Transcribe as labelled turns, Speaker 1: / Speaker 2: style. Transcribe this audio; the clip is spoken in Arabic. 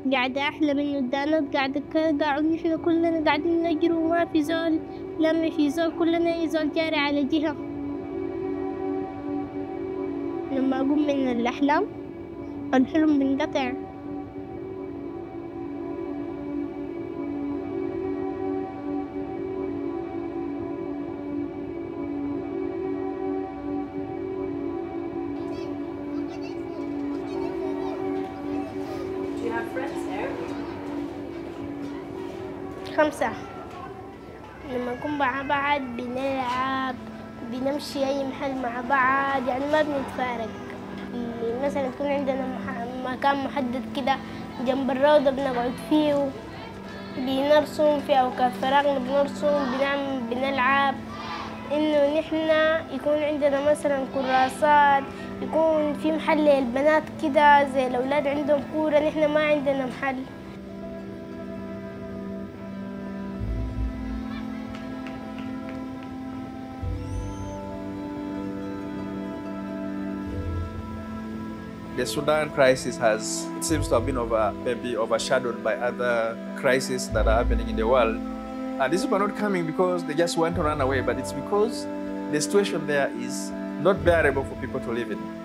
Speaker 1: قاعدة أحلم إنه الدانات قاعدة قاعد نحن كلنا قاعدين نجري وما في زول، لما في زول كلنا أي زول جاري على جهة. لما أقوم من الأحلام الحلم بنقطع.
Speaker 2: Do you have friends there?
Speaker 1: 5. لما نكون مع بعض بنلعب، بنمشي أي محل مع بعض، يعني ما بنتفارق. مثلا يكون عندنا مكان محدد كده جنب الروضة بنقعد فيه، بنرسم في أوقات فراغنا، بنرسم بنلعب. إنه نحنا يكون عندنا مثلا كراسات، يكون في محل للبنات كده زي الأولاد عندهم كورة، نحنا ما عندنا محل.
Speaker 3: The Sudan crisis it seems to have been maybe overshadowed by other crises that are happening in the world. And these people are not coming because they just want to run away, but it's because the situation there is not bearable for people to live in.